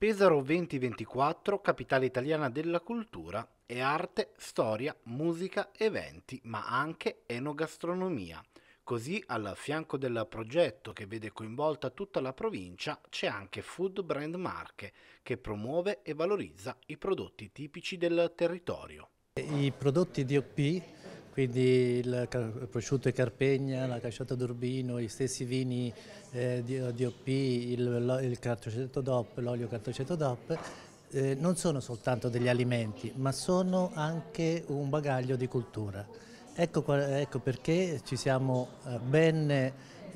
Pesaro 2024, capitale italiana della cultura, è arte, storia, musica, eventi, ma anche enogastronomia. Così, al fianco del progetto che vede coinvolta tutta la provincia, c'è anche Food Brand Marche, che promuove e valorizza i prodotti tipici del territorio. I prodotti DOP, quindi il prosciutto e Carpegna, la casciata d'Urbino, gli stessi vini DOP, il cartoceto DOP, l'olio cartoceto DOP, non sono soltanto degli alimenti, ma sono anche un bagaglio di cultura. Ecco perché ci siamo ben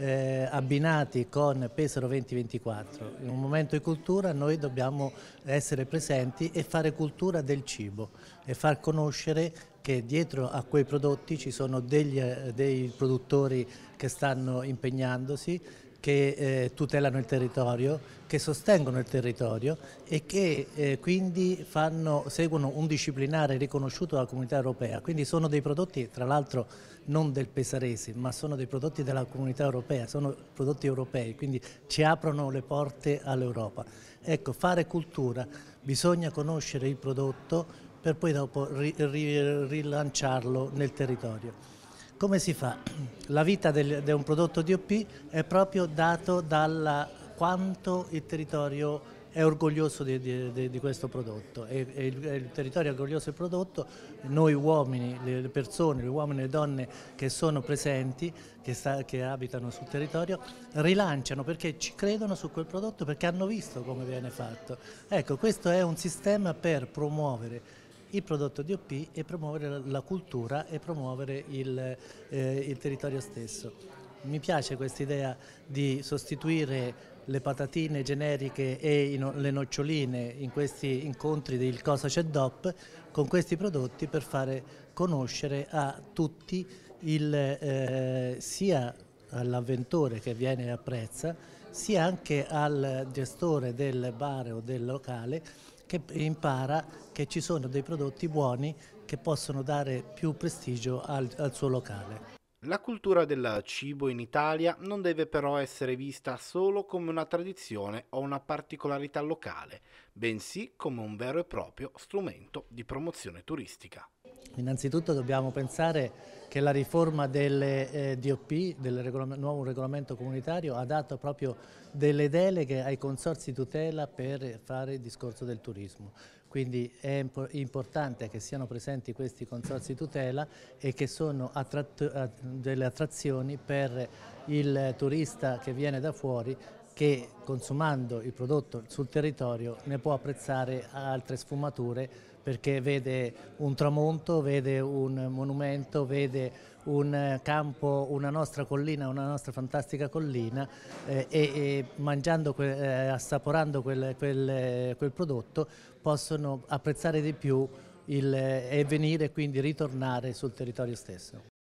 abbinati con Pesaro 2024. In un momento di cultura noi dobbiamo essere presenti e fare cultura del cibo e far conoscere che dietro a quei prodotti ci sono dei produttori che stanno impegnandosi, che tutelano il territorio, che sostengono il territorio e che quindi seguono un disciplinare riconosciuto dalla Comunità Europea. Quindi sono dei prodotti, tra l'altro non del pesarese, ma sono dei prodotti della Comunità Europea, sono prodotti europei, quindi ci aprono le porte all'Europa. Ecco, fare cultura, bisogna conoscere il prodotto per poi dopo rilanciarlo nel territorio. Come si fa? La vita di un prodotto DOP è proprio dato da quanto il territorio è orgoglioso di questo prodotto e il territorio è orgoglioso del prodotto, noi uomini, le persone, gli uomini e le donne che sono presenti, che abitano sul territorio, rilanciano perché ci credono su quel prodotto, perché hanno visto come viene fatto. Ecco, questo è un sistema per promuovere il prodotto DOP e promuovere la cultura e promuovere il territorio stesso. Mi piace questa idea di sostituire le patatine generiche e le noccioline in questi incontri del Cosa c'è DOP con questi prodotti per fare conoscere a tutti sia all'avventore che viene e apprezza, sia anche al gestore del bar o del locale che impara che ci sono dei prodotti buoni che possono dare più prestigio al suo locale. La cultura del cibo in Italia non deve però essere vista solo come una tradizione o una particolarità locale, bensì come un vero e proprio strumento di promozione turistica. Innanzitutto dobbiamo pensare che la riforma delle DOP, nuovo regolamento comunitario, ha dato proprio delle deleghe ai consorzi tutela per fare il discorso del turismo. Quindi è importante che siano presenti questi consorzi tutela e che sono delle attrazioni per il turista che viene da fuori, che consumando il prodotto sul territorio ne può apprezzare altre sfumature perché vede un tramonto, vede un monumento, vede un campo, una nostra collina, una nostra fantastica collina e mangiando, assaporando quel prodotto possono apprezzare di più e venire e quindi ritornare sul territorio stesso.